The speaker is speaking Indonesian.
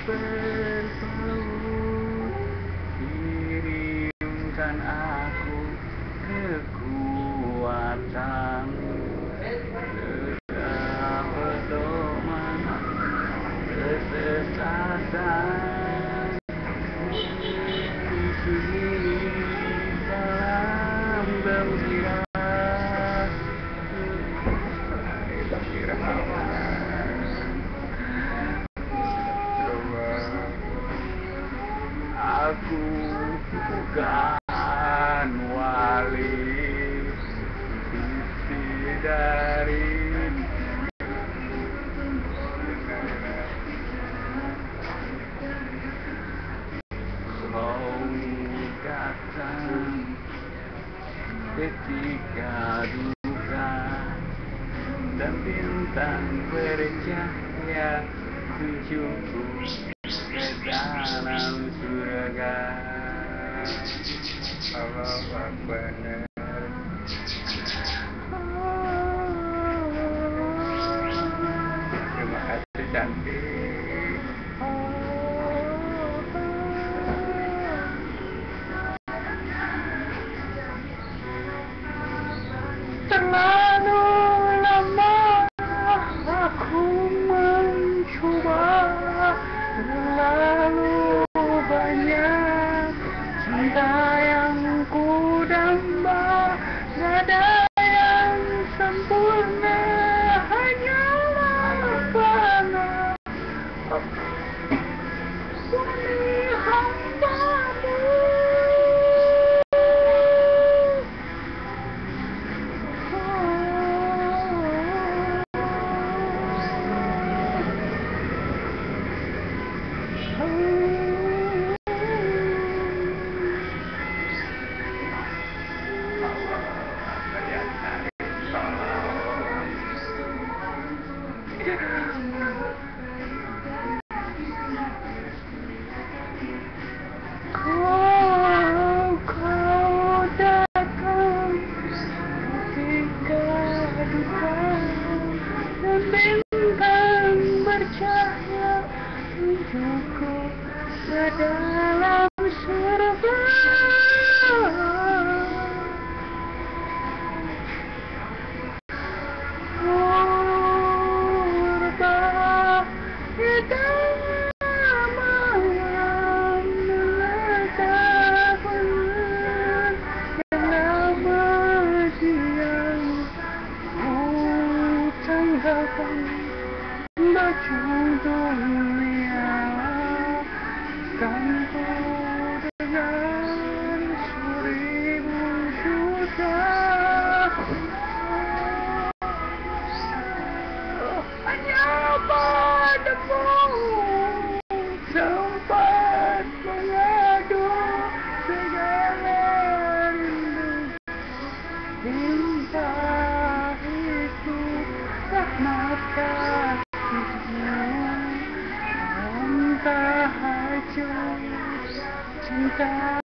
berpaut, kirimkan aku kekuatan, segala pedoman kesesatan. Di sini salam gembira, aku bukan wali dari kau ketika duka dan bintang bercahaya tunjukku ke dalam surga. Allah Akbar. Terima kasih cantik. Terlalu lama aku mencoba, terlalu banyak cinta yang ku damba, tiada yang sempurna, hanyalah fana. Suami hambamu, kau datang ketika duka dan bintang bercahaya tunjukku ke dalam surga. Purba malam melekatkan yang lama siang ku tanggalkan baju dunia campur dengan seribu juta. Hanya padamu sempat mengadu segala rindu, cinta itu rahmat kasihmu, entah hajat cinta